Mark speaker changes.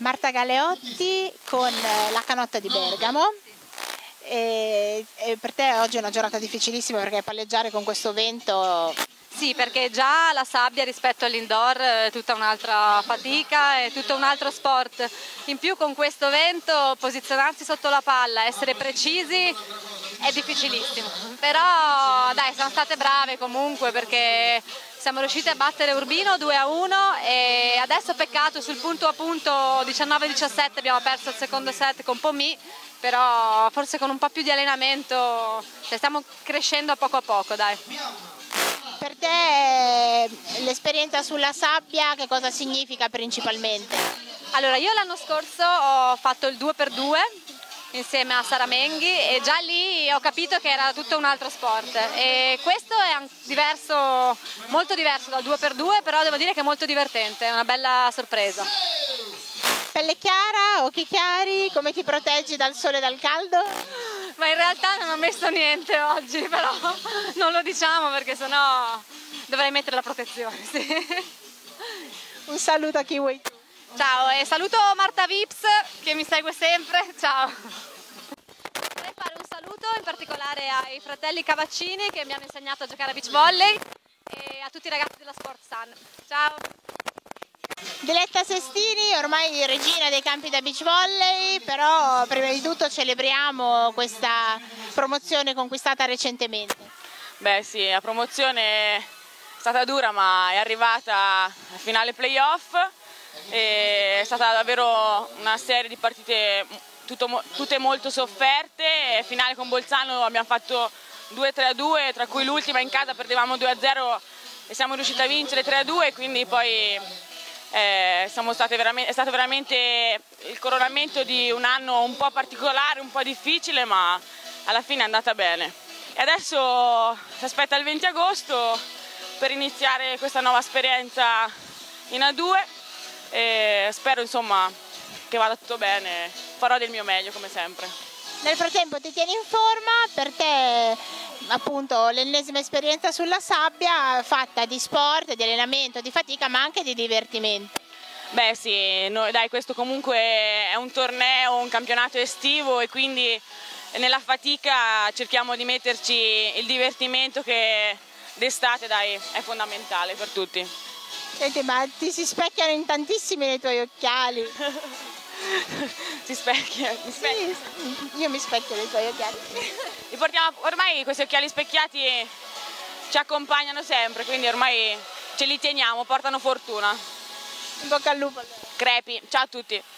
Speaker 1: Marta Galeotti con la canotta di Bergamo. E per te oggi è una giornata difficilissima perché palleggiare con questo vento...
Speaker 2: Sì, perché già la sabbia rispetto all'indoor è tutta un'altra fatica, è tutto un altro sport. In più con questo vento posizionarsi sotto la palla, essere precisi è difficilissimo. Però dai, sono state brave comunque perché siamo riusciti a battere Urbino 2-1 e adesso peccato sul punto a punto 19-17 abbiamo perso il secondo set con Pomì, però forse con un po' più di allenamento stiamo crescendo a poco, dai.
Speaker 1: Per te l'esperienza sulla sabbia che cosa significa principalmente?
Speaker 2: Allora, io l'anno scorso ho fatto il 2x2 insieme a Sara Menghi e già lì ho capito che era tutto un altro sport e questo è diverso, molto diverso dal 2x2, però devo dire che è molto divertente, è una bella sorpresa.
Speaker 1: Pelle chiara, occhi chiari, come ti proteggi dal sole e dal caldo?
Speaker 2: Ma in realtà non ho messo niente oggi, però non lo diciamo perché sennò dovrei mettere la protezione. Sì.
Speaker 1: Un saluto a chi vuoi tu.
Speaker 2: Ciao e saluto Marta Vips che mi segue sempre, ciao. Vorrei fare un saluto in particolare ai fratelli Cavaccini che mi hanno insegnato a giocare a beach volley e a tutti i ragazzi della Sport Sun. Ciao.
Speaker 1: Diletta Sestini, ormai regina dei campi da beach volley, però prima di tutto celebriamo questa promozione conquistata recentemente.
Speaker 3: Beh sì, la promozione è stata dura ma è arrivata alla finale playoff. È stata davvero una serie di partite tutte molto sofferte. Finale con Bolzano abbiamo fatto 2-3-2, tra cui l'ultima in casa perdevamo 2-0 e siamo riusciti a vincere 3-2, quindi poi è stato veramente il coronamento di un anno un po' particolare, un po' difficile, ma alla fine è andata bene. E adesso si aspetta il 20 agosto per iniziare questa nuova esperienza in A2 e spero insomma che vada tutto bene, farò del mio meglio come sempre.
Speaker 1: Nel frattempo ti tieni in forma, per te appunto l'ennesima esperienza sulla sabbia fatta di sport, di allenamento, di fatica ma anche di divertimento.
Speaker 3: Beh sì, dai, questo comunque è un torneo, un campionato estivo e quindi nella fatica cerchiamo di metterci il divertimento che d'estate dai, è fondamentale per tutti.
Speaker 1: Senti, ma ti si specchiano in tantissimi nei tuoi occhiali.
Speaker 3: Si specchia?
Speaker 1: Sì, io mi specchio nei tuoi occhiali.
Speaker 3: Ormai questi occhiali specchiati ci accompagnano sempre, quindi ormai ce li teniamo, portano fortuna.
Speaker 1: In bocca al lupo.
Speaker 3: Crepi, ciao a tutti.